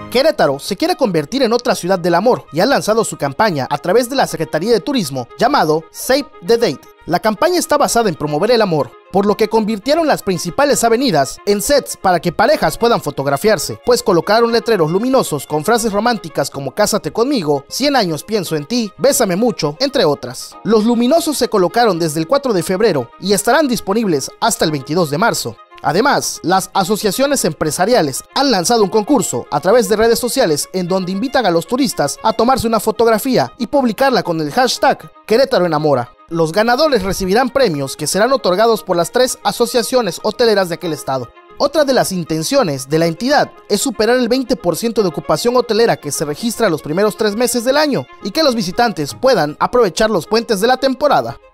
Querétaro se quiere convertir en otra ciudad del amor y ha lanzado su campaña a través de la Secretaría de Turismo llamado Save the Date. La campaña está basada en promover el amor, por lo que convirtieron las principales avenidas en sets para que parejas puedan fotografiarse, pues colocaron letreros luminosos con frases románticas como "Cásate conmigo", "100 años pienso en ti", "Bésame mucho", entre otras. Los luminosos se colocaron desde el 4 de febrero y estarán disponibles hasta el 22 de marzo. Además, las asociaciones empresariales han lanzado un concurso a través de redes sociales en donde invitan a los turistas a tomarse una fotografía y publicarla con el hashtag Querétaro Enamora. Los ganadores recibirán premios que serán otorgados por las 3 asociaciones hoteleras de aquel estado. Otra de las intenciones de la entidad es superar el 20% de ocupación hotelera que se registra los primeros 3 meses del año y que los visitantes puedan aprovechar los puentes de la temporada.